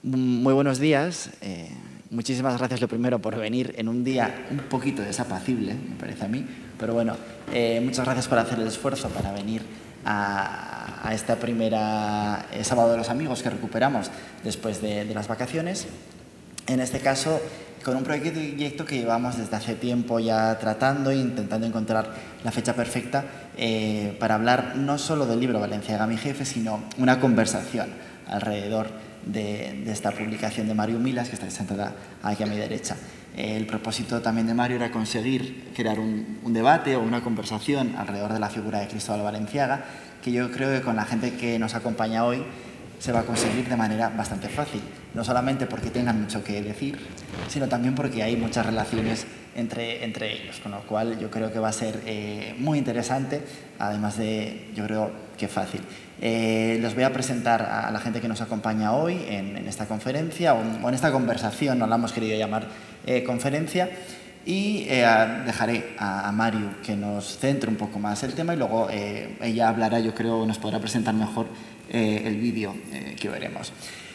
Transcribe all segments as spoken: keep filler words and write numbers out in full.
Muy buenos días. Eh, muchísimas gracias, lo primero, por venir en un día un poquito desapacible, me parece a mí. Pero bueno, eh, muchas gracias por hacer el esfuerzo para venir a, a esta primera eh, Sábado de los Amigos que recuperamos después de, de las vacaciones. En este caso, con un proyecto que llevamos desde hace tiempo ya tratando e intentando encontrar la fecha perfecta eh, para hablar no solo del libro Balenciaga, mi jefe, sino una conversación alrededor de, de esta publicación de Mario Milas, que está sentada aquí a mi derecha. Eh, el propósito también de Mario era conseguir crear un, un debate o una conversación alrededor de la figura de Cristóbal Balenciaga, que yo creo que con la gente que nos acompaña hoy se va a conseguir de manera bastante fácil, no solamente porque tengan mucho que decir, sino también porque hay muchas relaciones entre, entre ellos, con lo cual yo creo que va a ser eh, muy interesante, además de, yo creo que fácil. Eh, les voy a presentar a la gente que nos acompaña hoy en, en esta conferencia, o en, o en esta conversación, no la hemos querido llamar eh, conferencia, y eh, dejaré a, a Mario que nos centre un poco más el tema y luego eh, ella hablará, yo creo, nos podrá presentar mejor eh, el vídeo eh, que veremos.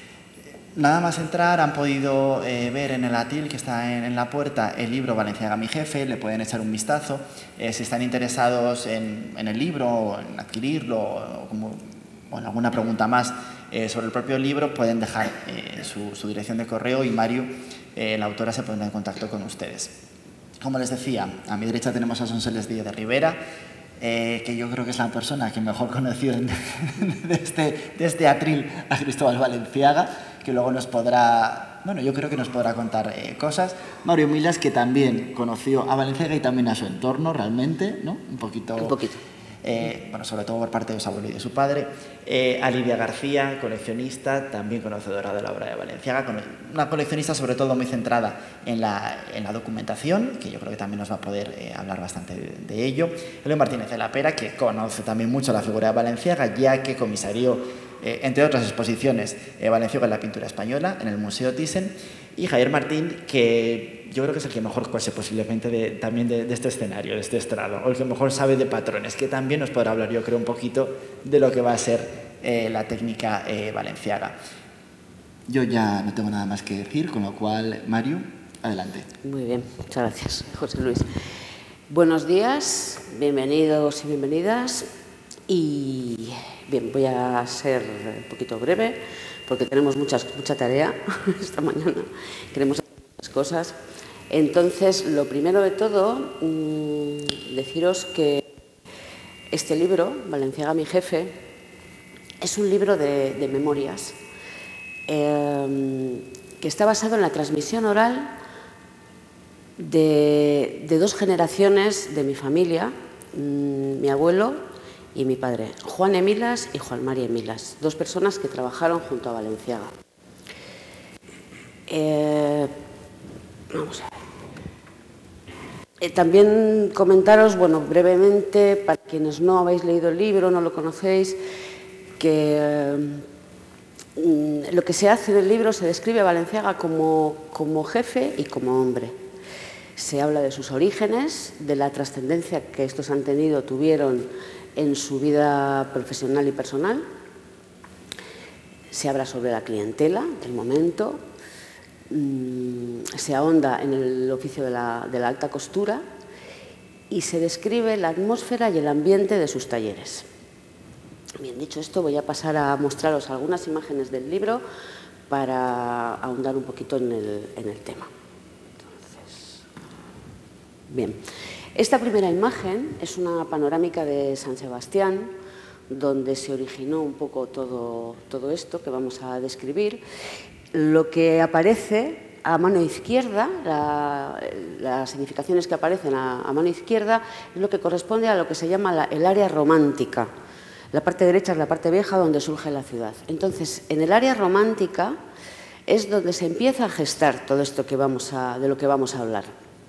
Nada más entrar, han podido eh, ver en el atril que está en, en la puerta el libro Balenciaga, mi jefe, le pueden echar un vistazo. Eh, si están interesados en, en el libro o en adquirirlo o, como, o en alguna pregunta más eh, sobre el propio libro, pueden dejar eh, su, su dirección de correo y Mario, eh, la autora, se pondrá en contacto con ustedes. Como les decía, a mi derecha tenemos a Sonsoles Díaz de Rivera, eh, que yo creo que es la persona que mejor conoció de, de, este, de este atril a Cristóbal Balenciaga, que luego nos podrá, bueno, yo creo que nos podrá contar eh, cosas. Mario Milas, que también conoció a Balenciaga y también a su entorno, realmente, ¿no? Un poquito. Un poquito. Eh, bueno, sobre todo por parte de su abuelo y de su padre. Eh, a Lidia García, coleccionista, también conocedora de la obra de Balenciaga, una coleccionista sobre todo muy centrada en la, en la documentación, que yo creo que también nos va a poder eh, hablar bastante de, de ello. Elio Martínez de la Pera, que conoce también mucho la figura de Balenciaga, ya que comisarió, eh, entre otras exposiciones, eh, Balenciaga en la pintura española, en el Museo Thyssen. Y Javier Martín, que yo creo que es el que mejor conoce posiblemente de, también de, de este escenario, de este estrado, o el que mejor sabe de patrones, que también nos podrá hablar, yo creo, un poquito de lo que va a ser eh, la técnica eh, Balenciaga. Yo ya no tengo nada más que decir, con lo cual, Mario, adelante. Muy bien, muchas gracias, José Luis. Buenos días, bienvenidos y bienvenidas. Y bien, voy a ser un poquito breve, porque tenemos muchas, mucha tarea esta mañana, queremos hacer muchas cosas. Entonces, lo primero de todo, mmm, deciros que este libro, Balenciaga, mi jefe, es un libro de, de memorias eh, que está basado en la transmisión oral de, de dos generaciones de mi familia, mmm, mi abuelo y mi padre, Juan Emilas y Juan María Emilas, dos personas que trabajaron junto a Balenciaga. Eh, vamos a ver. Eh, también comentaros, bueno, brevemente, para quienes no habéis leído el libro, no lo conocéis, que eh, lo que se hace en el libro se describe a Balenciaga como, como jefe y como hombre. Se habla de sus orígenes, de la trascendencia que estos han tenido, tuvieron en su vida profesional y personal. Se habla sobre la clientela del momento, se ahonda en el oficio de la, de la alta costura y se describe la atmósfera y el ambiente de sus talleres. Bien, dicho esto, voy a pasar a mostraros algunas imágenes del libro para ahondar un poquito en el, en el tema. Entonces, bien. Esta primera imagen es una panorámica de San Sebastián, donde se originó un poco todo, todo esto que vamos a describir. Lo que aparece a mano izquierda, la, las significaciones que aparecen a, a mano izquierda, es lo que corresponde a lo que se llama la, el área romántica. La parte derecha es la parte vieja donde surge la ciudad. Entonces, en el área romántica es donde se empieza a gestar todo esto que vamos a, de lo que vamos a hablar.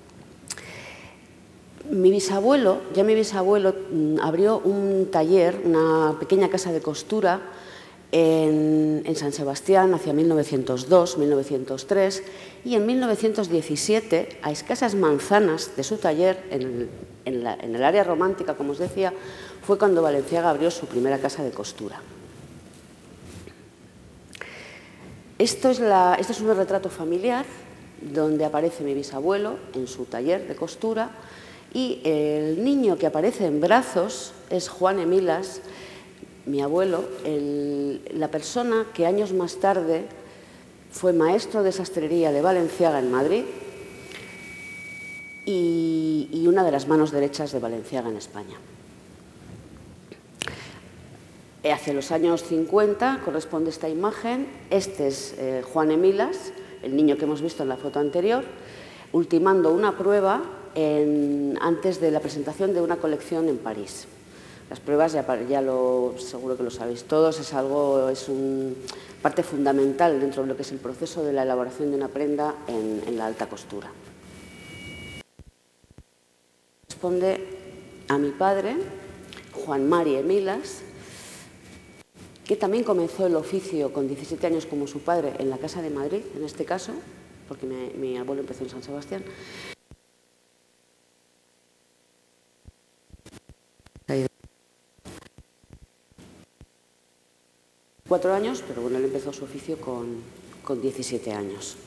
Mi bisabuelo, ya mi bisabuelo abrió un taller, una pequeña casa de costura en, en San Sebastián hacia mil novecientos dos, mil novecientos tres, y en mil novecientos diecisiete, a escasas manzanas de su taller, en el, en la, en el área romántica, como os decía, fue cuando Balenciaga abrió su primera casa de costura. Esto es, la, este es un retrato familiar donde aparece mi bisabuelo en su taller de costura y el niño que aparece en brazos es Juan Emilas, mi abuelo, el, la persona que años más tarde fue maestro de sastrería de Balenciaga en Madrid y, y una de las manos derechas de Balenciaga en España. Hacia los años cincuenta corresponde esta imagen. Este es eh, Juan Emilas, el niño que hemos visto en la foto anterior, ultimando una prueba en, antes de la presentación de una colección en París. Las pruebas, ya, ya lo, seguro que lo sabéis todos, es algo, es una parte fundamental dentro de lo que es el proceso de la elaboración de una prenda en, en la alta costura. Corresponde a mi padre, Juan Mari Emilas, que también comenzó el oficio con diecisiete años como su padre en la Casa de Madrid, en este caso, porque mi, mi abuelo empezó en San Sebastián. Cuatro años, pero bueno, él empezó su oficio con, con diecisiete años.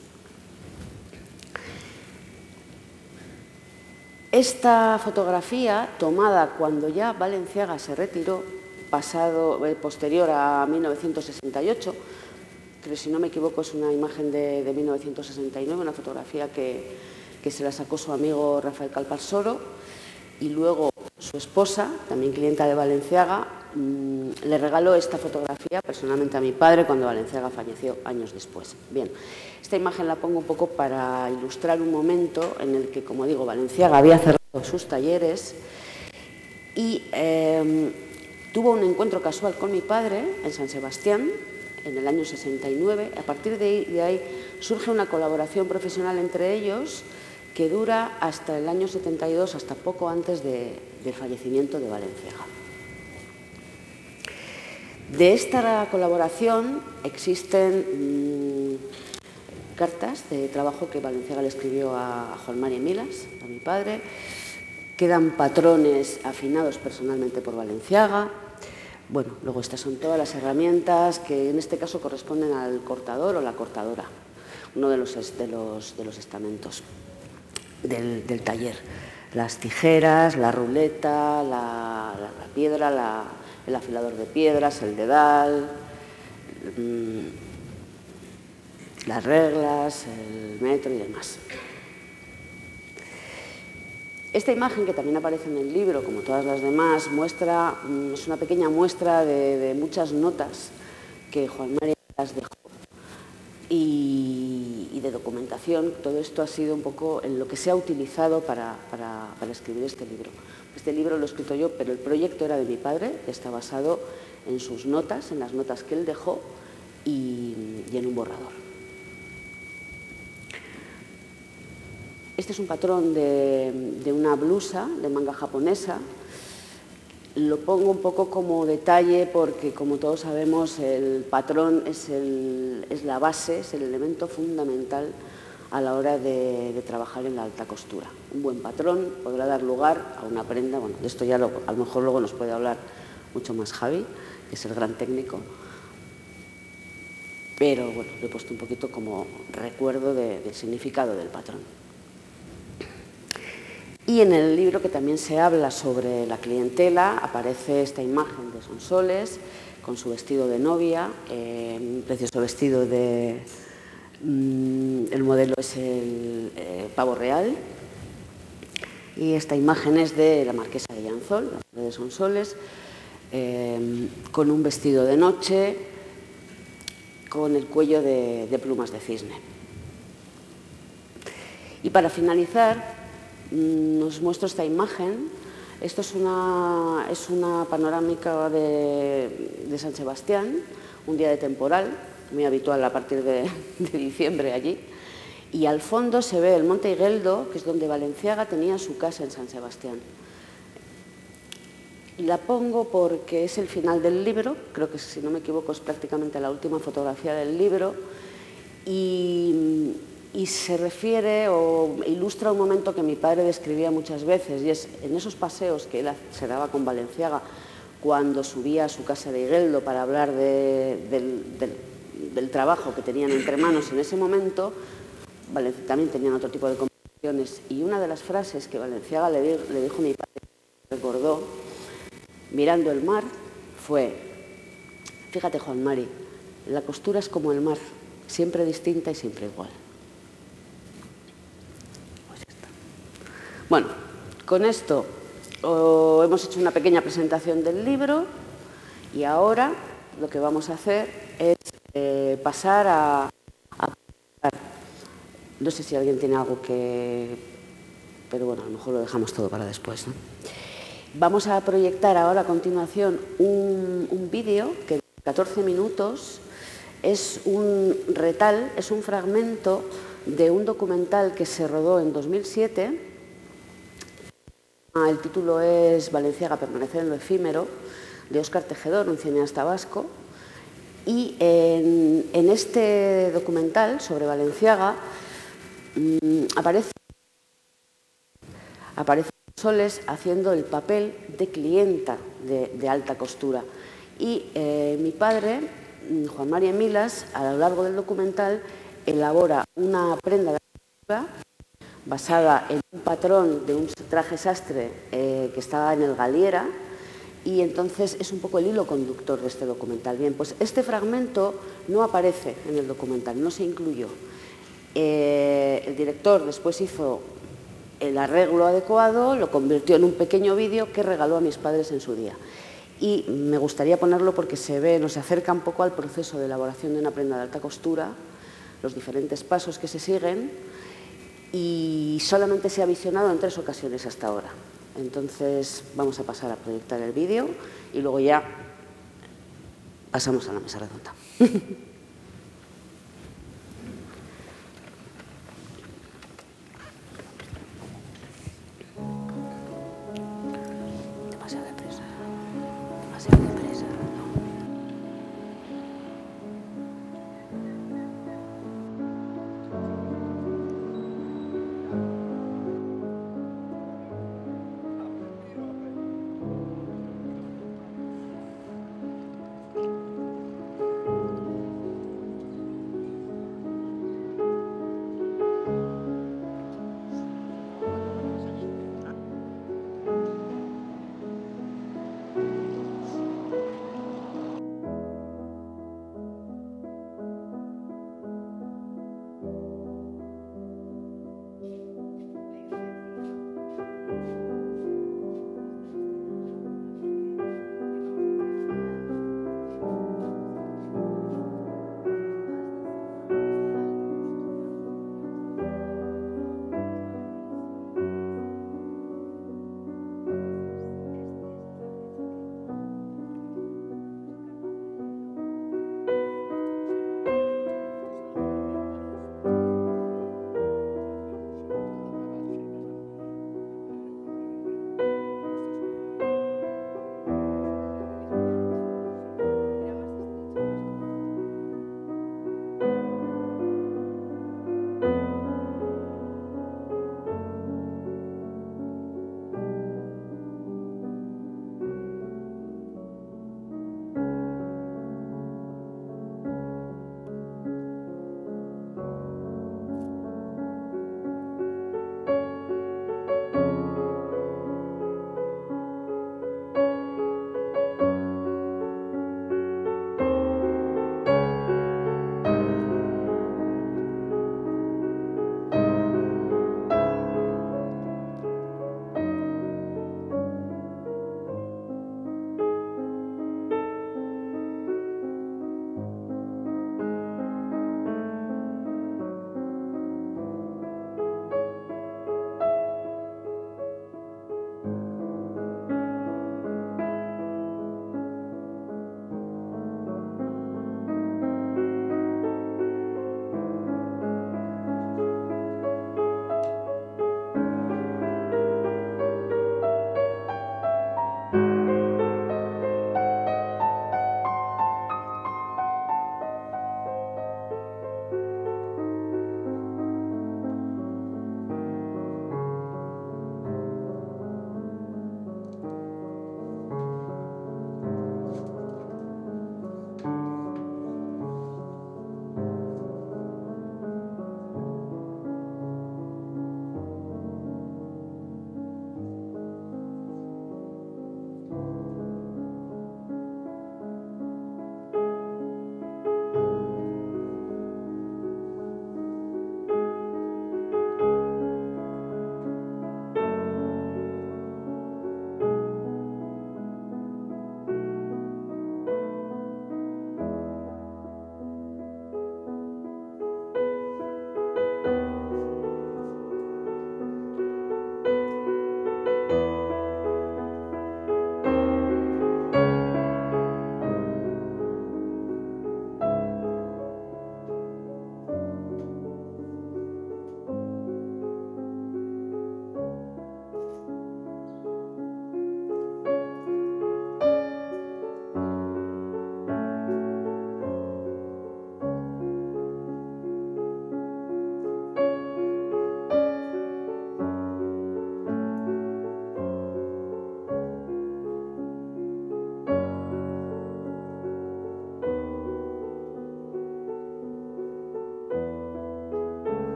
Esta fotografía, tomada cuando ya Balenciaga se retiró, pasado, eh, posterior a mil novecientos sesenta y ocho, que si no me equivoco es una imagen de, de mil novecientos sesenta y nueve, una fotografía que, que se la sacó su amigo Rafael Calparsoro, y luego su esposa, también clienta de Balenciaga, mmm, le regaló esta fotografía personalmente a mi padre cuando Balenciaga falleció años después. Bien, esta imagen la pongo un poco para ilustrar un momento en el que, como digo, Balenciaga había cerrado sus talleres y eh, tuvo un encuentro casual con mi padre en San Sebastián en el año sesenta y nueve. A partir de ahí, de ahí surge una colaboración profesional entre ellos que dura hasta el año setenta y dos, hasta poco antes de, del fallecimiento de Balenciaga. De esta colaboración existen mmm, cartas de trabajo que Balenciaga le escribió a, a Juan Mari Emilas, a mi padre. Quedan patrones afinados personalmente por Balenciaga. Bueno, luego estas son todas las herramientas que en este caso corresponden al cortador o la cortadora, uno de los, de los, de los estamentos del, del taller. Las tijeras, la ruleta, la, la, la piedra, la, el afilador de piedras, el dedal, mmm, las reglas, el metro y demás. Esta imagen, que también aparece en el libro, como todas las demás, muestra, es una pequeña muestra de, de muchas notas que Juan Mari las dejó y, y de documentación. Todo esto ha sido un poco en lo que se ha utilizado para, para, para escribir este libro. Este libro lo he escrito yo, pero el proyecto era de mi padre, que está basado en sus notas, en las notas que él dejó y, y en un borrador. Este es un patrón de, de una blusa de manga japonesa. Lo pongo un poco como detalle porque, como todos sabemos, el patrón es, el, es la base, es el elemento fundamental a la hora de, de trabajar en la alta costura. Un buen patrón podrá dar lugar a una prenda. Bueno, de esto ya lo, a lo mejor luego nos puede hablar mucho más Javi, que es el gran técnico. Pero bueno, lo he puesto un poquito como recuerdo de, del significado del patrón. Y en el libro, que también se habla sobre la clientela, aparece esta imagen de Sonsoles con su vestido de novia, eh, un precioso vestido de... Mmm, el modelo es el eh, pavo real, y esta imagen es de la marquesa de Llanzol, la de Sonsoles, eh, con un vestido de noche, con el cuello de, de plumas de cisne. Y para finalizar, os muestro esta imagen. Esto es una, es una panorámica de, de San Sebastián, un día de temporal, muy habitual a partir de, de diciembre allí. Y al fondo se ve el Monte Igueldo, que es donde Balenciaga tenía su casa en San Sebastián. Y la pongo porque es el final del libro, creo que si no me equivoco es prácticamente la última fotografía del libro, y... y se refiere o ilustra un momento que mi padre describía muchas veces, y es en esos paseos que él se daba con Balenciaga cuando subía a su casa de Igueldo para hablar de, de, de, del trabajo que tenían entre manos en ese momento, vale, también tenían otro tipo de conversaciones. Y una de las frases que Balenciaga le, di, le dijo a mi padre, recordó, mirando el mar, fue: fíjate, Juan Mari, la costura es como el mar, siempre distinta y siempre igual. Pues ya está. Bueno, con esto oh, hemos hecho una pequeña presentación del libro y ahora lo que vamos a hacer es eh, pasar a, a... No sé si alguien tiene algo que... Pero bueno, a lo mejor lo dejamos todo para después, ¿no? Vamos a proyectar ahora a continuación un, un vídeo que de catorce minutos es un retal, es un fragmento de un documental que se rodó en dos mil siete. El título es Balenciaga, permanecer en lo efímero, de Óscar Tejedor, un cineasta vasco. Y en, en este documental sobre Balenciaga mmm, aparece, aparece Soles haciendo el papel de clienta de, de alta costura. Y eh, mi padre, Juan Mari Emilas, a lo largo del documental, elabora una prenda de alta costura basada en un patrón de un traje sastre eh, que estaba en el Galiera, y entonces es un poco el hilo conductor de este documental. Bien, pues este fragmento no aparece en el documental, no se incluyó. Eh, el director después hizo el arreglo adecuado, lo convirtió en un pequeño vídeo que regaló a mis padres en su día. Y me gustaría ponerlo porque se ve, nos acerca un poco al proceso de elaboración de una prenda de alta costura, los diferentes pasos que se siguen, y solamente se ha visionado en tres ocasiones hasta ahora. Entonces vamos a pasar a proyectar el vídeo y luego ya pasamos a la mesa redonda. Demasiado deprisa, demasiado deprisa.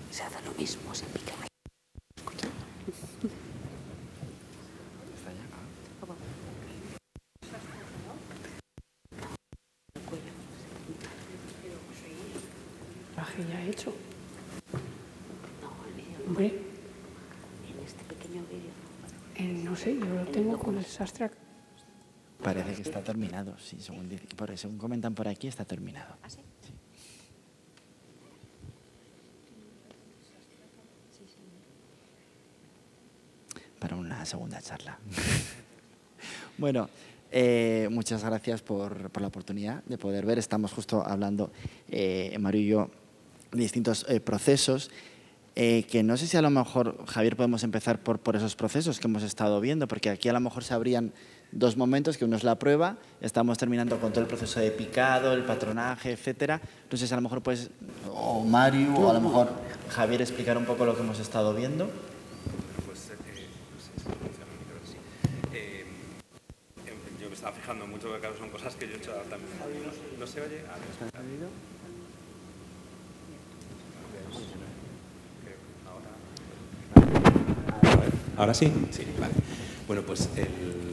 Se hace lo mismo, se pica. Traje ya hecho. No, el vídeo. Hombre, En este pequeño vídeo. eh, no sé, yo lo tengo con el sastre. Parece que está terminado, sí, según, dice, por, según comentan por aquí, está terminado. ¿Ah, sí? Sí. Para una segunda charla. Bueno, eh, muchas gracias por, por la oportunidad de poder ver. Estamos justo hablando, eh, Mario y yo, de distintos eh, procesos. Eh, que no sé si a lo mejor, Javier, podemos empezar por, por esos procesos que hemos estado viendo, porque aquí a lo mejor se abrían dos momentos, que uno es la prueba, estamos terminando con todo el proceso de picado, el patronaje, etcétera. Entonces, a lo mejor, pues, o Mario, o a lo mejor Javier explicar un poco lo que hemos estado viendo. Pues, eh, no sé si funciona, creo que sí. Eh, yo me estaba fijando mucho que, claro, son cosas que yo he hecho también. ¿No, no se oye? A ver, ¿ahora sí? Sí, vale. Bueno, pues el,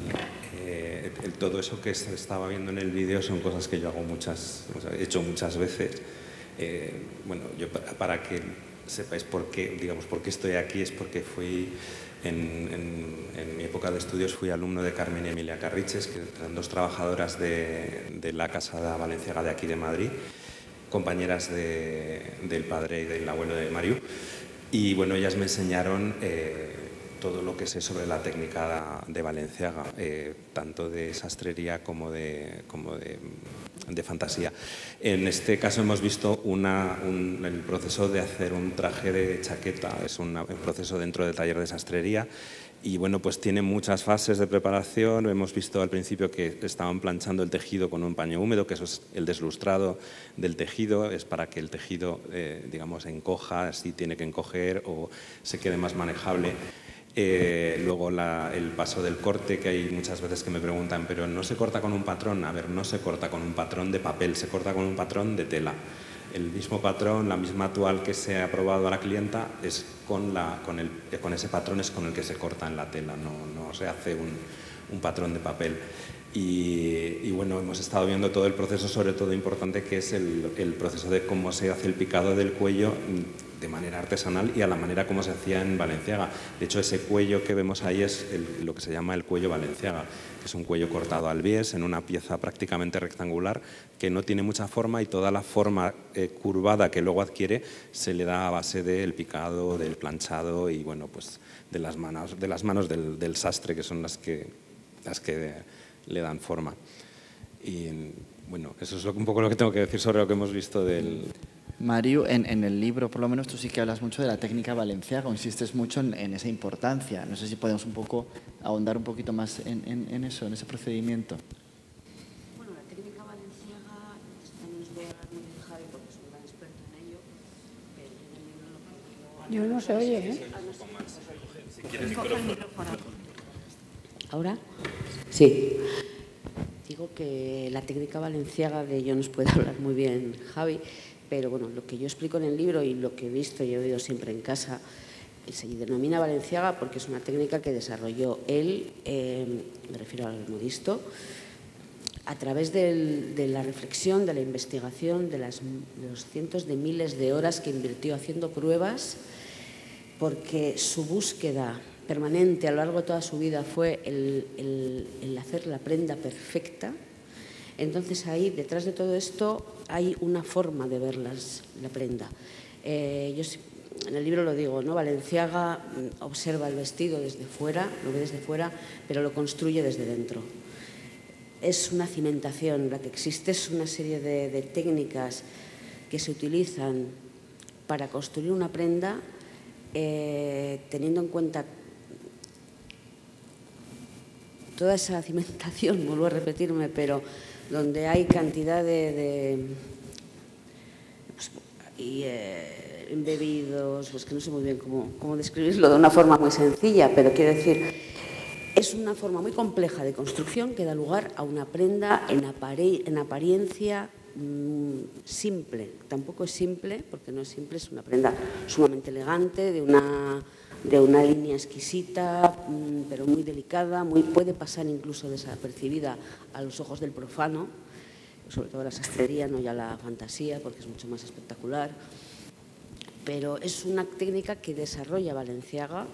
eh, el, todo eso que se estaba viendo en el vídeo son cosas que yo hago muchas, o sea, he hecho muchas veces. Eh, bueno, yo para, para que sepáis por qué, digamos, por qué estoy aquí, es porque fui, en, en, en mi época de estudios, fui alumno de Carmen y Emilia Carriches, que eran dos trabajadoras de, de la Casa Valenciaga de aquí de Madrid, compañeras de, del padre y del abuelo de Mario. Y bueno, ellas me enseñaron eh, todo lo que sé sobre la técnica de Valenciaga, eh, tanto de sastrería como de, como de, de fantasía. En este caso hemos visto una, un, el proceso de hacer un traje de chaqueta, es una, un proceso dentro del taller de sastrería. Y bueno, pues tiene muchas fases de preparación. Hemos visto al principio que estaban planchando el tejido con un paño húmedo, que eso es el deslustrado del tejido, es para que el tejido, eh, digamos, encoja, si tiene que encoger o se quede más manejable. Eh, luego la, el paso del corte, que hay muchas veces que me preguntan, pero ¿no se corta con un patrón? A ver, no se corta con un patrón de papel, se corta con un patrón de tela. El mismo patrón, la misma toal que se ha probado a la clienta, es con, la, con, el, con ese patrón es con el que se corta en la tela, no, no se hace un, un patrón de papel. Y, y bueno, hemos estado viendo todo el proceso, sobre todo importante, que es el, el proceso de cómo se hace el picado del cuello de manera artesanal y a la manera como se hacía en Valenciaga. De hecho, ese cuello que vemos ahí es el, lo que se llama el cuello Valenciaga, que es un cuello cortado al bies en una pieza prácticamente rectangular que no tiene mucha forma, y toda la forma eh, curvada que luego adquiere se le da a base del picado, del planchado y bueno, pues de las manos, de las manos del, del sastre, que son las que, las que le dan forma. Y bueno, eso es lo, un poco lo que tengo que decir sobre lo que hemos visto del... Mario, en, en el libro, por lo menos, tú sí que hablas mucho de la técnica valenciaga, insistes mucho en, en esa importancia. No sé si podemos un poco ahondar un poquito más en, en, en eso, en ese procedimiento. Bueno, la técnica valenciaga, también os voy a hablar muy de Javi porque es un gran experto en ello, pero yo en el libro lo que Yo no se oye, ¿eh? Si quieres micrófono. ¿Ahora? Sí. Digo que la técnica valenciaga, de ello nos puede hablar muy bien Javi, pero bueno, lo que yo explico en el libro y lo que he visto y he oído siempre en casa, se denomina valenciaga porque es una técnica que desarrolló él, eh, me refiero al modisto, a través del, de la reflexión, de la investigación, de, las, de los cientos de miles de horas que invirtió haciendo pruebas, porque su búsqueda permanente a lo largo de toda su vida fue el, el, el hacer la prenda perfecta. Entonces ahí, detrás de todo esto, hay una forma de ver las, la prenda. Eh, yo en el libro lo digo, ¿no? Valenciaga observa el vestido desde fuera, lo ve desde fuera, pero lo construye desde dentro. Es una cimentación, la que existe es una serie de, de técnicas que se utilizan para construir una prenda, eh, teniendo en cuenta toda esa cimentación, vuelvo a repetirme, pero donde hay cantidad de, de pues, y, eh, embebidos, pues que no sé muy bien cómo, cómo describirlo de una forma muy sencilla, pero quiero decir, es una forma muy compleja de construcción que da lugar a una prenda en, apare en apariencia mmm, simple. Tampoco es simple, porque no es simple, es una prenda sumamente elegante, de una, de una línea exquisita, mmm, pero muy delicada, muy, puede pasar incluso desapercibida a los ojos del profano, sobre todo la sastrería, no ya la fantasía, porque es mucho más espectacular. Pero es una técnica que desarrolla Balenciaga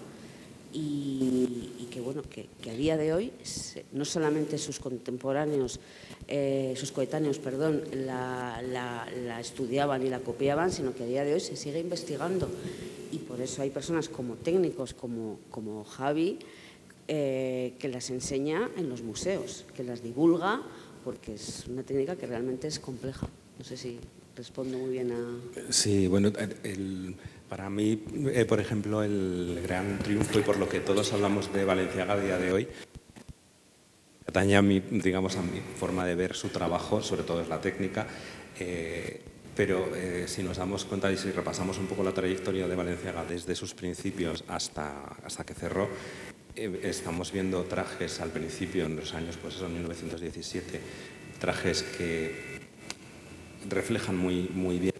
y, y que, bueno, que, que a día de hoy no solamente sus contemporáneos, eh, sus coetáneos, perdón, la, la, la estudiaban y la copiaban, sino que a día de hoy se sigue investigando. Y por eso hay personas como técnicos, como, como Javi, eh, que las enseña en los museos, que las divulga, porque es una técnica que realmente es compleja. No sé si respondo muy bien a... Sí, bueno, el, para mí, eh, por ejemplo, el gran triunfo y por lo que todos hablamos de Balenciaga a día de hoy, atañe a mi, digamos, a mi forma de ver su trabajo, sobre todo es la técnica, eh, pero eh, si nos damos cuenta y si repasamos un poco la trayectoria de Balenciaga desde sus principios hasta, hasta que cerró, eh, estamos viendo trajes al principio, en los años, pues eso, mil novecientos diecisiete, trajes que reflejan muy, muy bien,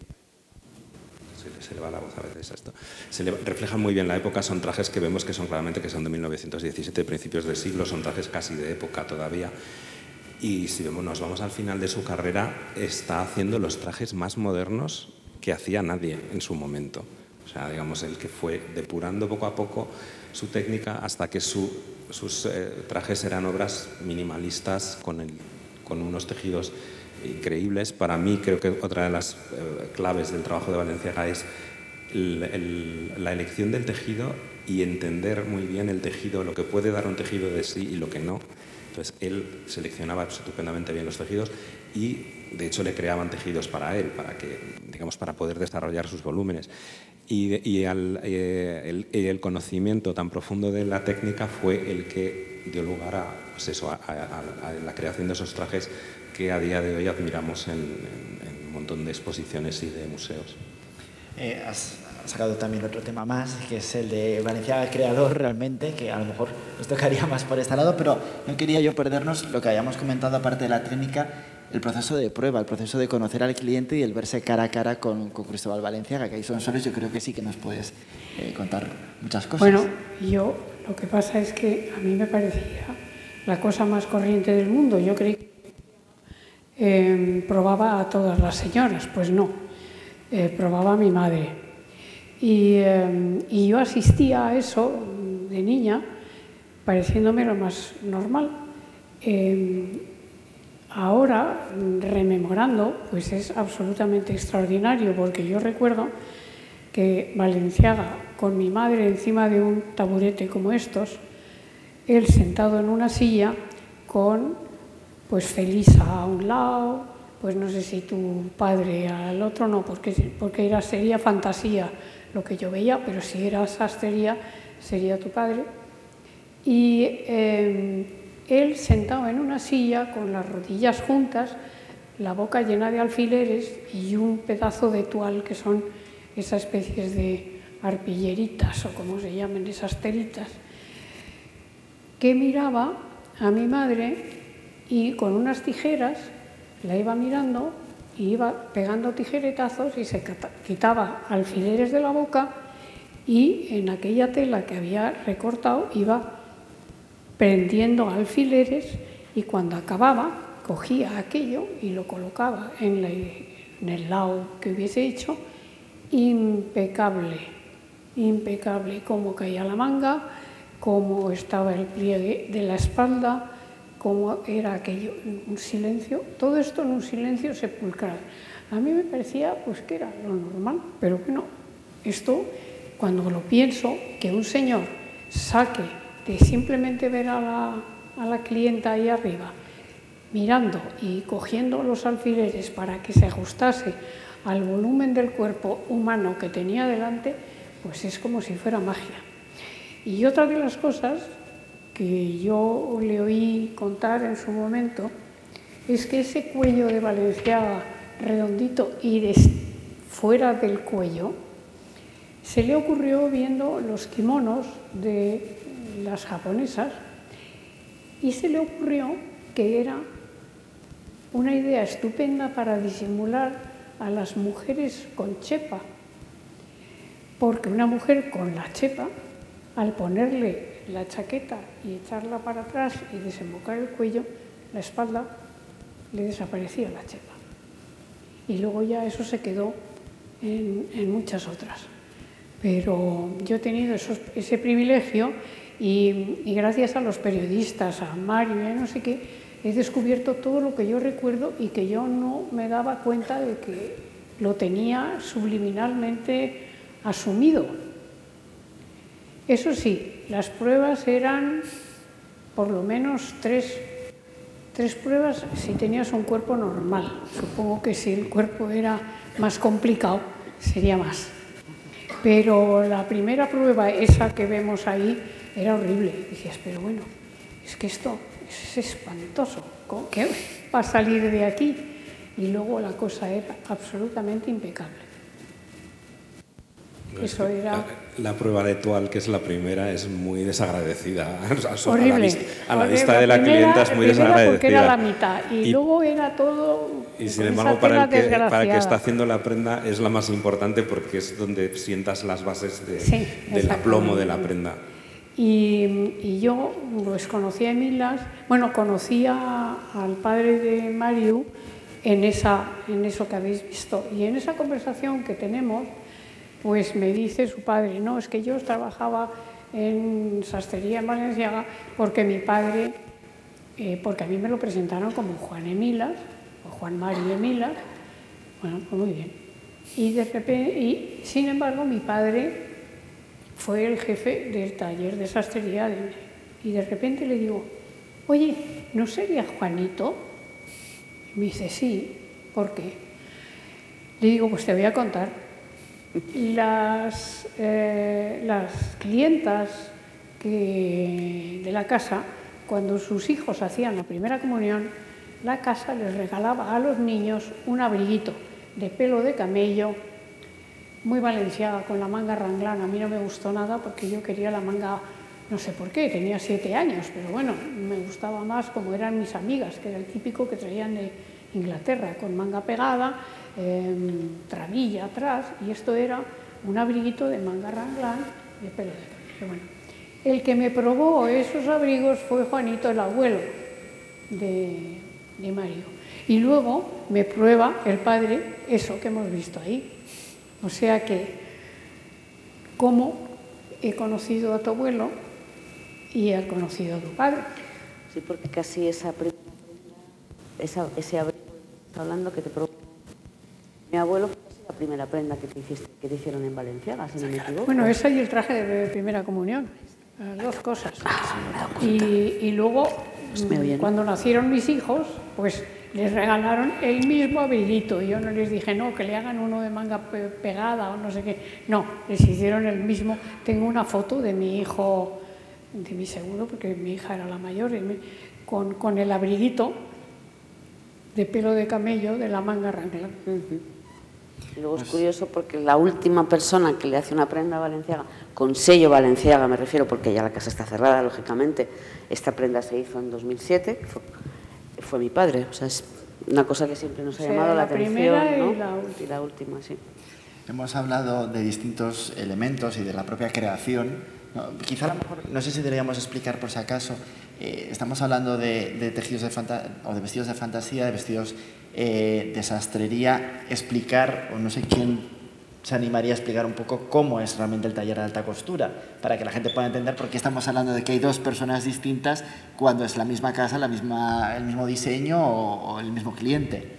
se, se le va la voz a veces a esto, se le, reflejan muy bien la época, son trajes que vemos que son claramente que son de mil novecientos diecisiete, principios del siglo, son trajes casi de época todavía, y si vemos, nos vamos al final de su carrera, está haciendo los trajes más modernos que hacía nadie en su momento. O sea, digamos, el que fue depurando poco a poco su técnica hasta que su, sus eh, trajes eran obras minimalistas con, el, con unos tejidos increíbles. Para mí, creo que otra de las eh, claves del trabajo de Balenciaga es el, el, la elección del tejido y entender muy bien el tejido, lo que puede dar un tejido de sí y lo que no. Entonces, él seleccionaba estupendamente bien los tejidos y, de hecho, le creaban tejidos para él, para, que, digamos, para poder desarrollar sus volúmenes. Y, y al, eh, el, el conocimiento tan profundo de la técnica fue el que dio lugar a, pues eso, a, a, a la creación de esos trajes que a día de hoy admiramos en, en, en un montón de exposiciones y de museos. Eh, has sacado también otro tema más, que es el de Balenciaga creador realmente, que a lo mejor nos tocaría más por este lado, pero no quería yo perdernos lo que habíamos comentado aparte de la técnica, el proceso de prueba, el proceso de conocer al cliente y el verse cara a cara con, con Cristóbal Balenciaga, que ahí son solos, yo creo que sí que nos puedes eh, contar muchas cosas. Bueno, yo lo que pasa es que a mí me parecía la cosa más corriente del mundo. Yo creí que eh, probaba a todas las señoras, pues no, eh, probaba a mi madre. Y, eh, y yo asistía a eso de niña, pareciéndome lo más normal. Eh, ahora, rememorando, pues es absolutamente extraordinario, porque yo recuerdo que Balenciaga, con mi madre encima de un taburete como estos, él sentado en una silla con, pues, Felisa a un lado, pues no sé si tu padre al otro, no, porque, porque era, sería fantasía lo que yo veía, pero si era sastrería sería tu padre. Y eh, él sentado en una silla con las rodillas juntas, la boca llena de alfileres y un pedazo de tual, que son esas especies de arpilleritas o como se llaman esas telitas, que miraba a mi madre y con unas tijeras la iba mirando y iba pegando tijeretazos y se quitaba alfileres de la boca y en aquella tela que había recortado iba prendiendo alfileres y cuando acababa cogía aquello y lo colocaba en, la, en el lado que hubiese hecho. Impecable, impecable, cómo caía la manga, cómo estaba el pliegue de la espalda, cómo era aquello, un silencio, todo esto en un silencio sepulcral. A mí me parecía pues que era lo normal, pero bueno, esto cuando lo pienso, que un señor saque de simplemente ver a la, a la clienta ahí arriba, mirando y cogiendo los alfileres para que se ajustase al volumen del cuerpo humano que tenía delante, pues es como si fuera magia. Y otra de las cosas que yo le oí contar en su momento es que ese cuello de Balenciaga redondito y de fuera del cuello se le ocurrió viendo los kimonos de las japonesas y se le ocurrió que era una idea estupenda para disimular a las mujeres con chepa, porque una mujer con la chepa, al ponerle la chaqueta y echarla para atrás y desembocar el cuello, la espalda, le desaparecía la chepa. Y luego ya eso se quedó en, en muchas otras. Pero yo he tenido esos, ese privilegio y, y gracias a los periodistas, a Mario y a no sé qué, he descubierto todo lo que yo recuerdo y que yo no me daba cuenta de que lo tenía subliminalmente asumido. Eso sí, las pruebas eran por lo menos tres, tres pruebas si tenías un cuerpo normal. Supongo que si el cuerpo era más complicado, sería más. Pero la primera prueba, esa que vemos ahí, era horrible. Decías, pero bueno, es que esto es espantoso. ¿Qué va a salir de aquí? Y luego la cosa era absolutamente impecable. Eso era... La, la prueba de Toile, que es la primera, es muy desagradecida. Horrible. A la vista, a la vista de la, la primera, clienta es muy desagradecida. Porque era la desagradecida. mitad. Y, Y- luego era todo... Y sin esa embargo, para el, tela que, para el que desgraciada. está haciendo la prenda es la más importante porque es donde sientas las bases de, Sí, del aplomo de la prenda. Y, y yo pues conocí a Emilas, bueno, conocí a- al padre de Mariu en, esa, en eso que habéis visto. Y en esa conversación que tenemos, pues me dice su padre, no, es que yo trabajaba en sastrería en Valenciaga porque mi padre, eh, porque a mí me lo presentaron como Juan Emilas, o Juan Mario Emilas, bueno, pues muy bien. Y, de repente, y sin embargo mi padre fue el jefe del taller de sastrería de, y de repente le digo, oye, ¿no sería Juanito? Y me dice, sí, ¿por qué? Le digo, pues te voy a contar. Las, eh, las clientas que, de la casa, cuando sus hijos hacían la primera comunión, la casa les regalaba a los niños un abriguito de pelo de camello, muy valenciaga, con la manga ranglán. A mí no me gustó nada porque yo quería la manga, no sé por qué, tenía siete años, pero bueno, me gustaba más como eran mis amigas, que era el típico que traían de Inglaterra, con manga pegada, eh, trabilla atrás, y esto era un abriguito de manga ranglán de pelo de camello. Bueno, el que me probó esos abrigos fue Juanito, el abuelo de, de Mario. Y luego me prueba el padre eso que hemos visto ahí. O sea que, ¿cómo he conocido a tu abuelo y he conocido a tu padre? Sí, porque casi esa, primera prenda, esa ese abrigo que estás hablando que te probó mi abuelo fue casi la primera prenda que te, hiciste, que te hicieron en Valenciaga, si no me equivoco. Bueno, esa y el traje de primera comunión, las dos cosas. Y, y luego, me oyen. cuando nacieron mis hijos, pues les regalaron el mismo abriguito. Yo no les dije, no, que le hagan uno de manga pe- pegada o no sé qué. No, les hicieron el mismo. Tengo una foto de mi hijo, de mi segundo, porque mi hija era la mayor, y me- con, con el abriguito de pelo de camello de la manga ranglán. Uh-huh. Y luego es curioso porque la última persona que le hace una prenda valenciaga, con sello Valenciaga me refiero, porque ya la casa está cerrada, lógicamente, esta prenda se hizo en dos mil siete, fue, fue mi padre. O sea, es una cosa que siempre nos ha O sea, llamado la, la atención, primera y ¿no? la última. Y la última, sí. Hemos hablado de distintos elementos y de la propia creación. No, quizá a lo mejor, no sé si deberíamos explicar por si acaso, eh, estamos hablando de, de tejidos de fanta o de vestidos de fantasía, de vestidos eh, de sastrería, explicar, o no sé quién se animaría a explicar un poco cómo es realmente el taller de alta costura, para que la gente pueda entender por qué estamos hablando de que hay dos personas distintas cuando es la misma casa, la misma, el mismo diseño o, o el mismo cliente.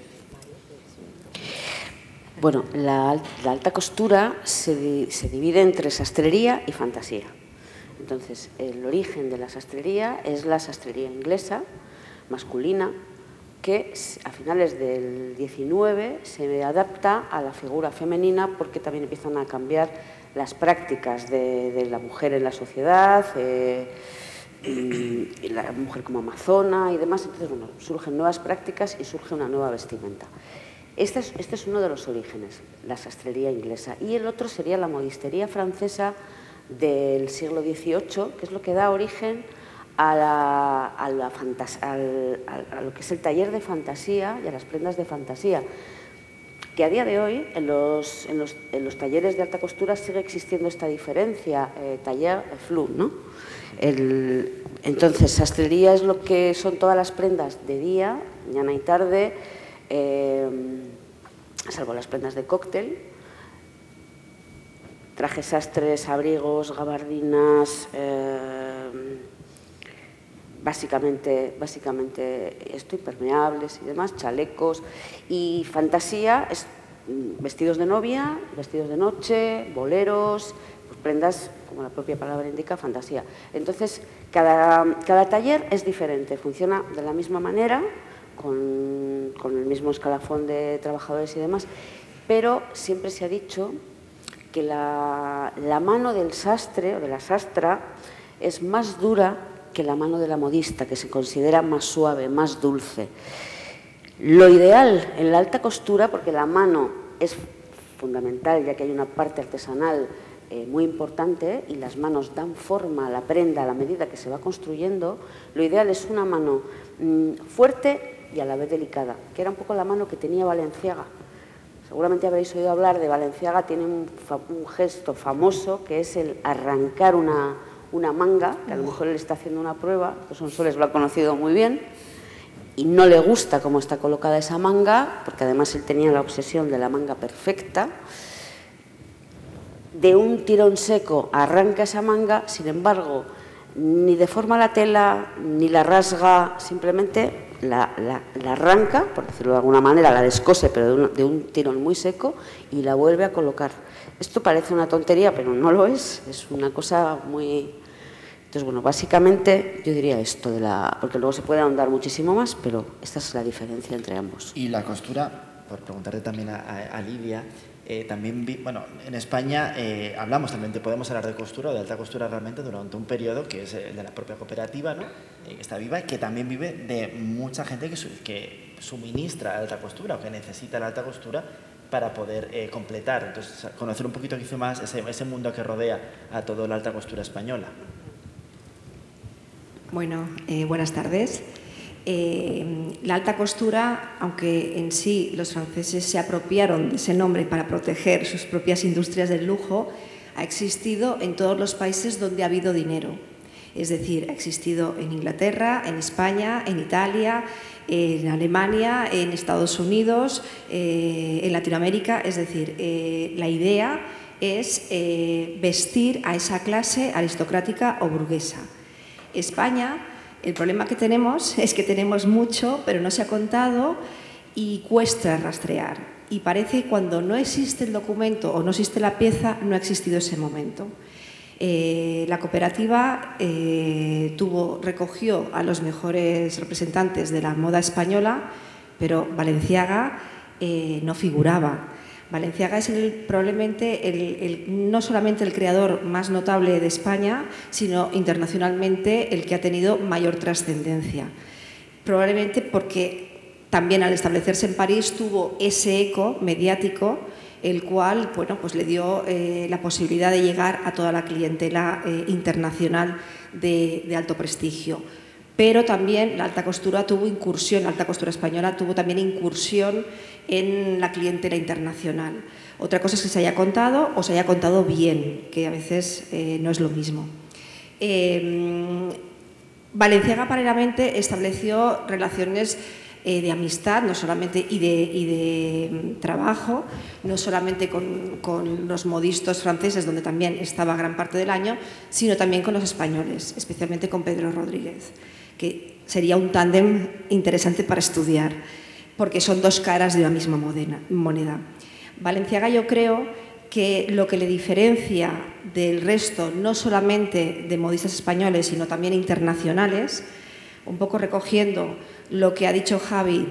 Bueno, la, la alta costura se, di, se divide entre sastrería y fantasía. Entonces, el origen de la sastrería es la sastrería inglesa, masculina, que a finales del diecinueve se adapta a la figura femenina porque también empiezan a cambiar las prácticas de, de la mujer en la sociedad, eh, y la mujer como amazona y demás. Entonces, bueno, surgen nuevas prácticas y surge una nueva vestimenta. Este es, este es uno de los orígenes, la sastrería inglesa. Y el otro sería la modistería francesa del siglo dieciocho, que es lo que da origen a, la, a, la fantas, al, a, a lo que es el taller de fantasía y a las prendas de fantasía, que a día de hoy en los, en los, en los talleres de alta costura sigue existiendo esta diferencia, eh, taller flou, ¿no? El, entonces, sastrería es lo que son todas las prendas de día, mañana y tarde, eh, salvo las prendas de cóctel, trajes sastres, abrigos, gabardinas, eh, Básicamente, básicamente esto, impermeables y demás, chalecos. Y fantasía es vestidos de novia, vestidos de noche, boleros, pues prendas, como la propia palabra indica, fantasía. Entonces, cada, cada taller es diferente, funciona de la misma manera, con, con el mismo escalafón de trabajadores y demás, pero siempre se ha dicho que la, la mano del sastre o de la sastra es más dura que la mano de la modista, que se considera más suave, más dulce. Lo ideal en la alta costura, porque la mano es fundamental, ya que hay una parte artesanal eh, muy importante y las manos dan forma a la prenda a la medida que se va construyendo, lo ideal es una mano mmm, fuerte y a la vez delicada, que era un poco la mano que tenía Balenciaga. Seguramente habréis oído hablar de Balenciaga, tiene un, un gesto famoso que es el arrancar una una manga, que a lo mejor él está haciendo una prueba, que Sonsoles lo ha conocido muy bien, y no le gusta cómo está colocada esa manga, porque además él tenía la obsesión de la manga perfecta. De un tirón seco arranca esa manga, sin embargo, ni deforma la tela, ni la rasga, simplemente la, la, la arranca, por decirlo de alguna manera, la descose, pero de un, de un tirón muy seco, y la vuelve a colocar. Esto parece una tontería, pero no lo es, es una cosa muy... Entonces, bueno, básicamente yo diría esto, de la, porque luego se puede ahondar muchísimo más, pero esta es la diferencia entre ambos. Y la costura, por preguntarte también a, a, a Lidia, eh, también, vi, bueno, en España eh, hablamos también, te podemos hablar de costura o de alta costura realmente durante un periodo que es el de la propia cooperativa, ¿no? Eh, que está viva y que también vive de mucha gente que, su, que suministra alta costura o que necesita la alta costura para poder eh, completar. Entonces, conocer un poquito quizá más ese, ese mundo que rodea a toda la alta costura española. Bueno, eh, buenas tardes. Eh, la alta costura, aunque en sí los franceses se apropiaron de ese nombre para proteger sus propias industrias del lujo, ha existido en todos los países donde ha habido dinero. Es decir, ha existido en Inglaterra, en España, en Italia, en Alemania, en Estados Unidos, eh, en Latinoamérica. Es decir, eh, la idea es eh, vestir a esa clase aristocrática o burguesa. España, el problema que tenemos es que tenemos mucho, pero no se ha contado y cuesta rastrear. Y parece que cuando no existe el documento o no existe la pieza, no ha existido ese momento. Eh, la cooperativa eh, tuvo, recogió a los mejores representantes de la moda española, pero Balenciaga eh, no figuraba. Balenciaga es el, probablemente el, el, no solamente el creador más notable de España, sino internacionalmente el que ha tenido mayor trascendencia. Probablemente porque también al establecerse en París tuvo ese eco mediático, el cual bueno, pues le dio eh, la posibilidad de llegar a toda la clientela eh, internacional de, de alto prestigio. Pero también la alta costura tuvo incursión, la alta costura española tuvo también incursión en la clientela internacional. Otra cosa es que se haya contado o se haya contado bien, que a veces eh, no es lo mismo. Eh, Balenciaga paralelamente estableció relaciones eh, de amistad no solamente y, de, y de trabajo, no solamente con, con los modistas franceses, donde también estaba gran parte del año, sino también con los españoles, especialmente con Pedro Rodríguez, que sería un tándem interesante para estudiar, porque son dos caras de la misma moneda. Balenciaga, yo creo que lo que le diferencia del resto, no solamente de modistas españoles, sino también internacionales, un poco recogiendo lo que ha dicho Javi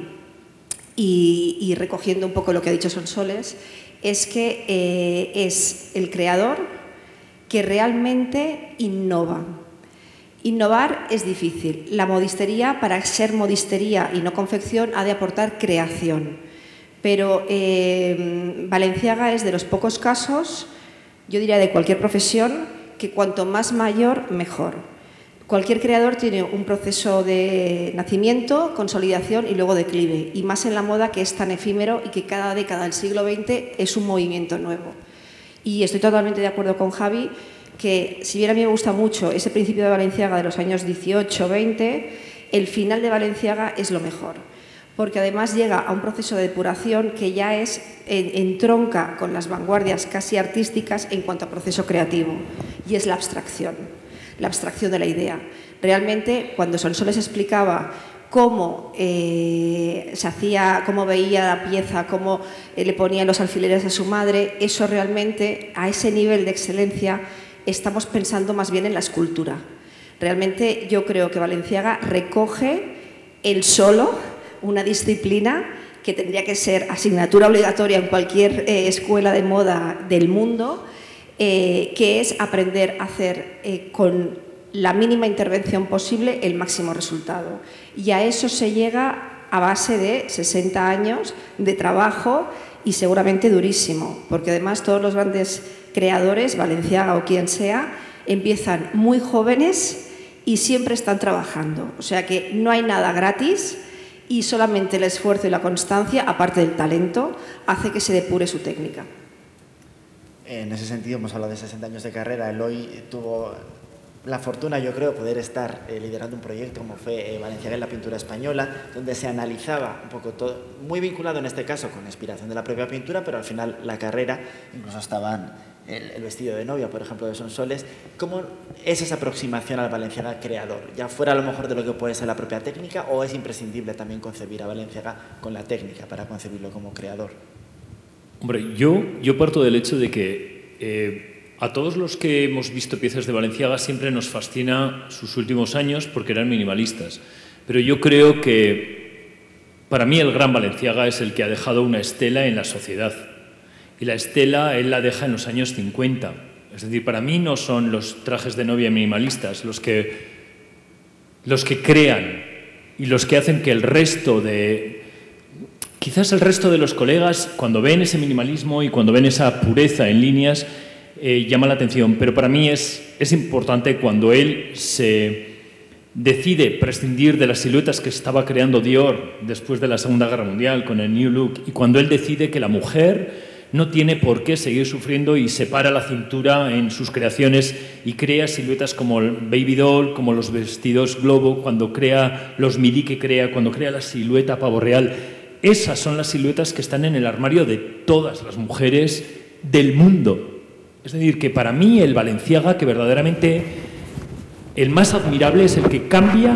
y, y recogiendo un poco lo que ha dicho Sonsoles, es que eh, es el creador que realmente innova. Innovar es difícil. La modistería, para ser modistería y no confección, ha de aportar creación. Pero eh, Balenciaga es de los pocos casos, yo diría de cualquier profesión, que cuanto más mayor, mejor. Cualquier creador tiene un proceso de nacimiento, consolidación y luego declive, y más en la moda, que es tan efímero y que cada década del siglo veinte es un movimiento nuevo. Y estoy totalmente de acuerdo con Javi, que si bien a mí me gusta mucho ese principio de Balenciaga de los años dieciocho, veinte, el final de Balenciaga es lo mejor, porque además llega a un proceso de depuración que ya es entronca con las vanguardias casi artísticas en cuanto a proceso creativo, y es la abstracción, la abstracción de la idea. Realmente, cuando Sonsoles explicaba cómo eh, se hacía, cómo veía la pieza, cómo eh, le ponía los alfileres a su madre, eso realmente, a ese nivel de excelencia, estamos pensando más bien en la escultura. Realmente yo creo que Balenciaga recoge el solo, una disciplina que tendría que ser asignatura obligatoria en cualquier eh, escuela de moda del mundo, eh, que es aprender a hacer eh, con la mínima intervención posible el máximo resultado. Y a eso se llega a base de sesenta años de trabajo y seguramente durísimo, porque además todos los grandes creadores, Balenciaga o quien sea, empiezan muy jóvenes y siempre están trabajando. O sea que no hay nada gratis y solamente el esfuerzo y la constancia, aparte del talento, hace que se depure su técnica. En ese sentido, hemos hablado de sesenta años de carrera. Eloy tuvo la fortuna, yo creo, de poder estar eh, liderando un proyecto como fue eh, Balenciaga en la pintura española, donde se analizaba un poco todo, muy vinculado en este caso con la inspiración de la propia pintura, pero al final la carrera, incluso estaban el, el vestido de novia, por ejemplo, de Sonsoles. ¿Cómo es esa aproximación al Balenciaga creador? ¿Ya fuera a lo mejor de lo que puede ser la propia técnica, o es imprescindible también concebir a Balenciaga con la técnica para concebirlo como creador? Hombre, yo, yo parto del hecho de que eh, a todos los que hemos visto piezas de Balenciaga siempre nos fascina sus últimos años porque eran minimalistas. Pero yo creo que para mí el gran Balenciaga es el que ha dejado una estela en la sociedad. Y la estela él la deja en los años cincuenta. Es decir, para mí no son los trajes de novia minimalistas los que, los que crean y los que hacen que el resto de... Quizás el resto de los colegas, cuando ven ese minimalismo y cuando ven esa pureza en líneas, eh, llama la atención. Pero para mí es, es importante cuando él se decide prescindir de las siluetas que estaba creando Dior después de la Segunda Guerra Mundial con el New Look, y cuando él decide que la mujer no tiene por qué seguir sufriendo y separa la cintura en sus creaciones y crea siluetas como el Baby Doll, como los vestidos globo, cuando crea los midi que crea, cuando crea la silueta pavo real. Esas son las siluetas que están en el armario de todas las mujeres del mundo. Es decir, que para mí el Balenciaga, que verdaderamente el más admirable, es el que cambia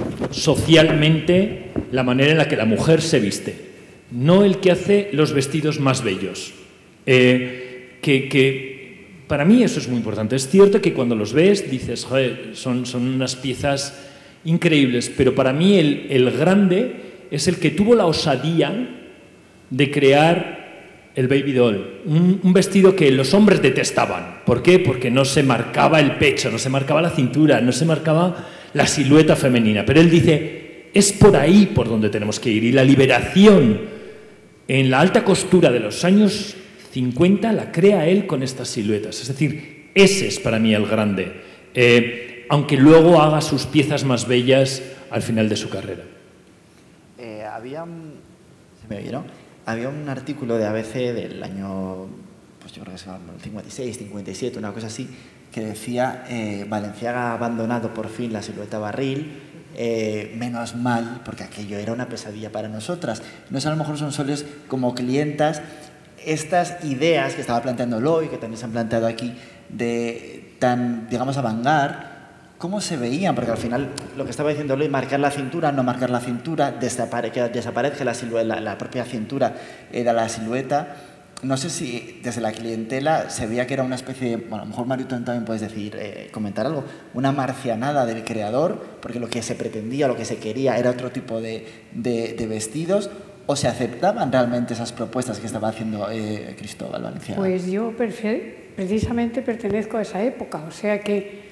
socialmente la manera en la que la mujer se viste, no el que hace los vestidos más bellos. Eh, que, que para mí eso es muy importante. Es cierto que cuando los ves dices, joder, son, son unas piezas increíbles, pero para mí el, el grande es el que tuvo la osadía de crear el Baby Doll, un, un vestido que los hombres detestaban. ¿Por qué? Porque no se marcaba el pecho, no se marcaba la cintura, no se marcaba la silueta femenina. Pero él dice, es por ahí por donde tenemos que ir. Y la liberación en la alta costura de los años cincuenta la crea él con estas siluetas. Es decir, ese es para mí el grande, eh, aunque luego haga sus piezas más bellas al final de su carrera. Eh, había, un, ¿se me oye, no? Había un artículo de A B C del año, pues yo creo que es el cincuenta y seis, cincuenta y siete, una cosa así, que decía eh, Balenciaga ha abandonado por fin la silueta barril, eh, menos mal, porque aquello era una pesadilla para nosotras. No sé, a lo mejor son soles como clientas estas ideas que estaba planteando Eloy, que también se han planteado aquí, de tan, digamos, avant-garde. ¿Cómo se veían? Porque al final lo que estaba diciendo Eloy, marcar la cintura, no marcar la cintura, desapare que desaparezca la, silueta, la, la propia cintura era la silueta. No sé si desde la clientela se veía que era una especie de, bueno, a lo mejor Mario tú también puedes decir, eh, comentar algo, una marcianada del creador, porque lo que se pretendía, lo que se quería era otro tipo de, de, de vestidos, o se aceptaban realmente esas propuestas que estaba haciendo eh, Cristóbal Balenciaga. Pues yo precisamente pertenezco a esa época, o sea que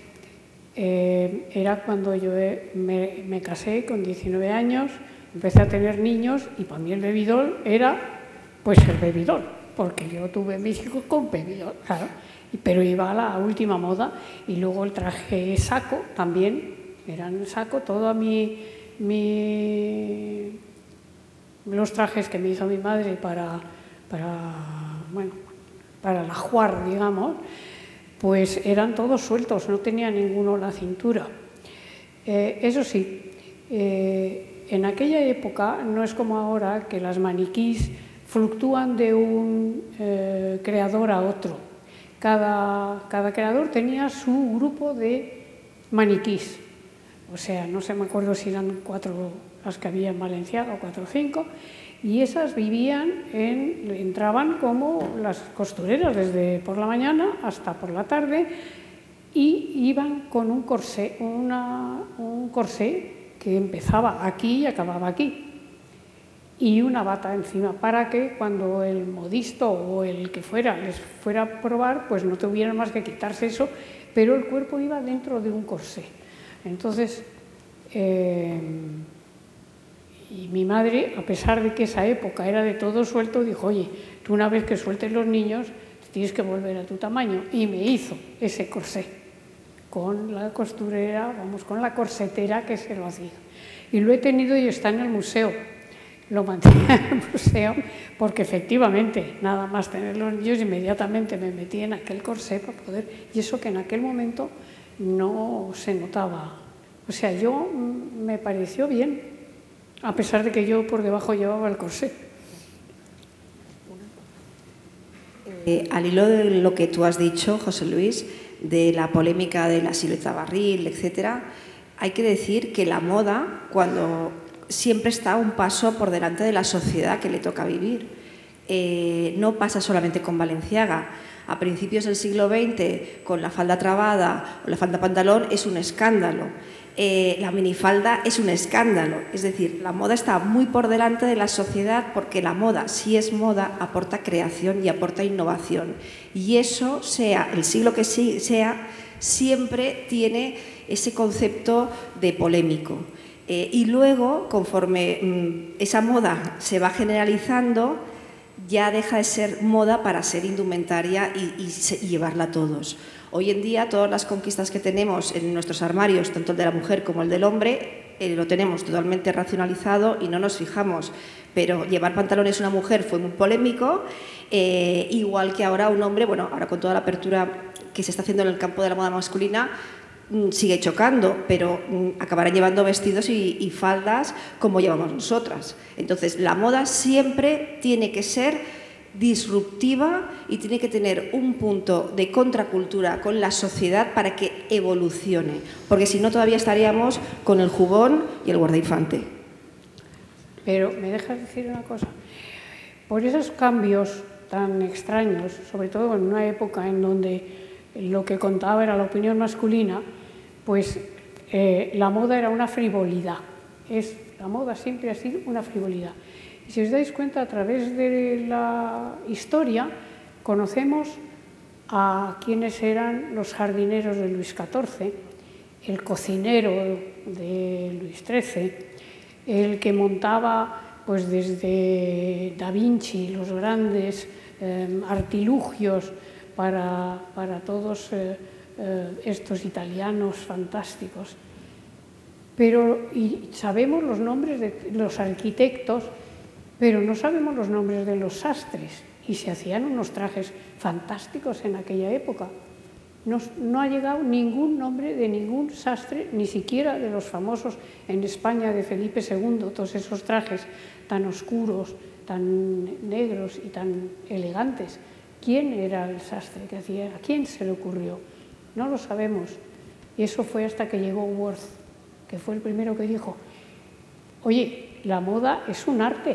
Eh, era cuando yo me, me casé con diecinueve años, empecé a tener niños y para mí el Baby Doll era pues el Baby Doll, porque yo tuve mis hijos con Baby Doll, claro, pero iba a la última moda. Y luego el traje saco también eran saco, todo mi, mi, los trajes que me hizo mi madre para, para, bueno, para la juar, digamos, pues eran todos sueltos, no tenía ninguno en la cintura. Eh, eso sí, eh, en aquella época no es como ahora que las maniquís fluctúan de un eh, creador a otro. Cada, cada creador tenía su grupo de maniquís. O sea, no sé, me acuerdo si eran cuatro las que había en Valenciaga o cuatro o cinco, y esas vivían, en, entraban como las costureras desde por la mañana hasta por la tarde y iban con un corsé, una, un corsé que empezaba aquí y acababa aquí. Y una bata encima para que cuando el modisto o el que fuera les fuera a probar, pues no tuvieran más que quitarse eso, pero el cuerpo iba dentro de un corsé. Entonces, eh, y mi madre, a pesar de que esa época era de todo suelto, dijo, oye, tú una vez que sueltes los niños, tienes que volver a tu tamaño. Y me hizo ese corsé, con la costurera, vamos, con la corsetera que se lo hacía. Y lo he tenido y está en el museo. Lo mantenía en el museo porque efectivamente, nada más tener los niños, inmediatamente me metí en aquel corsé para poder... Y eso que en aquel momento no se notaba. O sea, yo me pareció bien, a pesar de que yo por debajo llevaba el corsé. Eh, al hilo de lo que tú has dicho, José Luis, de la polémica de la silueta barril, etcétera, hay que decir que la moda, cuando siempre está un paso por delante de la sociedad que le toca vivir. Eh, no pasa solamente con Balenciaga. A principios del siglo veinte, con la falda trabada o la falda pantalón, es un escándalo. Eh, la minifalda es un escándalo. Es decir, la moda está muy por delante de la sociedad porque la moda, si es moda, aporta creación y aporta innovación. Y eso, sea el siglo que sea, siempre tiene ese concepto de polémico. Eh, y luego, conforme mmm, esa moda se va generalizando, ya deja de ser moda para ser indumentaria y, y, y llevarla a todos. Hoy en día, todas las conquistas que tenemos en nuestros armarios, tanto el de la mujer como el del hombre, eh, lo tenemos totalmente racionalizado y no nos fijamos. Pero llevar pantalones a una mujer fue muy polémico, eh, igual que ahora un hombre, bueno, ahora con toda la apertura que se está haciendo en el campo de la moda masculina, sigue chocando, pero acabarán llevando vestidos y, y faldas como llevamos nosotras. Entonces, la moda siempre tiene que ser disruptiva y tiene que tener un punto de contracultura con la sociedad para que evolucione, porque si no todavía estaríamos con el jubón y el guardainfante. Pero me dejas decir una cosa, por esos cambios tan extraños, sobre todo en una época en donde lo que contaba era la opinión masculina, pues eh, la moda era una frivolidad. Es, la moda siempre ha sido una frivolidad. Y si os dais cuenta, a través de la historia, conocemos a quienes eran los jardineros de Luis catorce, el cocinero de Luis trece, el que montaba pues, desde Da Vinci los grandes eh, artilugios para, para todos eh, eh, estos italianos fantásticos. Pero y sabemos los nombres de los arquitectos, pero no sabemos los nombres de los sastres, y se hacían unos trajes fantásticos en aquella época. No, no ha llegado ningún nombre de ningún sastre, ni siquiera de los famosos en España de Felipe segundo, todos esos trajes tan oscuros, tan negros y tan elegantes. ¿Quién era el sastre que hacía? ¿A quién se le ocurrió? No lo sabemos. Y eso fue hasta que llegó Worth, que fue el primero que dijo, oye, la moda es un arte.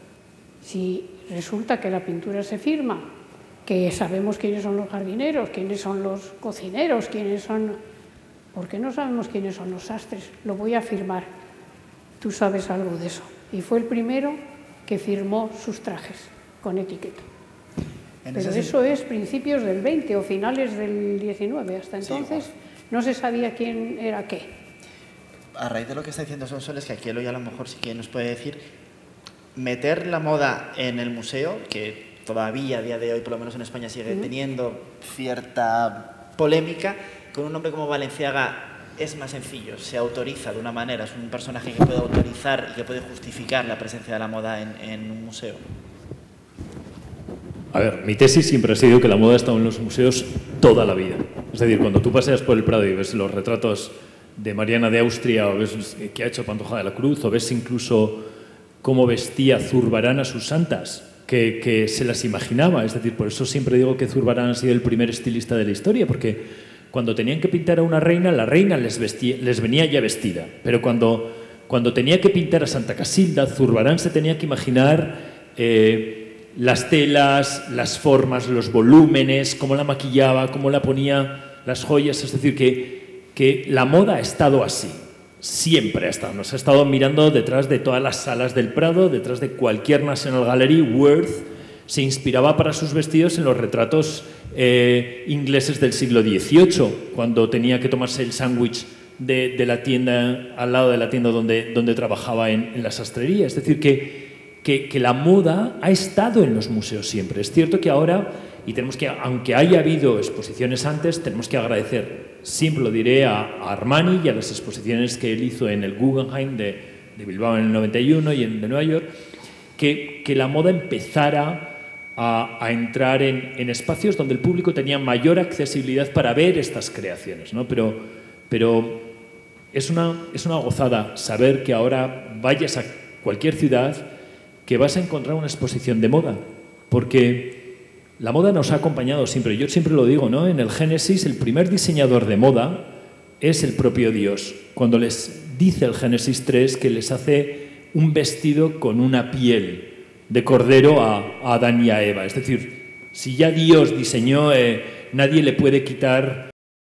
Si resulta que la pintura se firma, que sabemos quiénes son los jardineros, quiénes son los cocineros, quiénes son... ¿Por qué no sabemos quiénes son los sastres? Lo voy a firmar. Tú sabes algo de eso. Y fue el primero que firmó sus trajes con etiqueta. Pero eso es principios del veinte o finales del diecinueve. Hasta entonces sí, no se sabía quién era qué. A raíz de lo que está diciendo Sonsoles, que aquí Eloy a lo mejor sí que nos puede decir, meter la moda en el museo, que todavía a día de hoy, por lo menos en España, sigue uh-huh. teniendo cierta polémica, con un nombre como Balenciaga es más sencillo, se autoriza de una manera, es un personaje que puede autorizar y que puede justificar la presencia de la moda en, en un museo. A ver, mi tesis siempre ha sido que la moda ha estado en los museos toda la vida. Es decir, cuando tú paseas por el Prado y ves los retratos de Mariana de Austria, o ves qué ha hecho Pantoja de la Cruz, o ves incluso cómo vestía Zurbarán a sus santas, que, que se las imaginaba. Es decir, por eso siempre digo que Zurbarán ha sido el primer estilista de la historia, porque cuando tenían que pintar a una reina, la reina les, vestía, les venía ya vestida. Pero cuando, cuando tenía que pintar a Santa Casilda, Zurbarán se tenía que imaginar eh, las telas, las formas, los volúmenes, cómo la maquillaba, cómo la ponía, las joyas. Es decir, que, que la moda ha estado así. Siempre ha estado. Nos ha estado mirando detrás de todas las salas del Prado, detrás de cualquier National Gallery. Worth se inspiraba para sus vestidos en los retratos eh, ingleses del siglo dieciocho, cuando tenía que tomarse el sándwich de, de la tienda, al lado de la tienda donde, donde trabajaba en, en la sastrería. Es decir, que, que, que la moda ha estado en los museos siempre. Es cierto que ahora, y tenemos que, aunque haya habido exposiciones antes, tenemos que agradecer, siempre lo diré, a, a Armani y a las exposiciones que él hizo en el Guggenheim de, de Bilbao en el noventa y uno y en de Nueva York, que, que la moda empezara A, a entrar en, en espacios donde el público tenía mayor accesibilidad para ver estas creaciones, ¿no? Pero, pero es, una, es una gozada saber que ahora vayas a cualquier ciudad que vas a encontrar una exposición de moda, porque la moda nos ha acompañado siempre. Yo siempre lo digo, ¿no? En el Génesis, el primer diseñador de moda es el propio Dios, cuando les dice el Génesis tres que les hace un vestido con una piel de cordero a, a Adán y a Eva. Es decir, si ya Dios diseñó, eh, nadie le puede quitar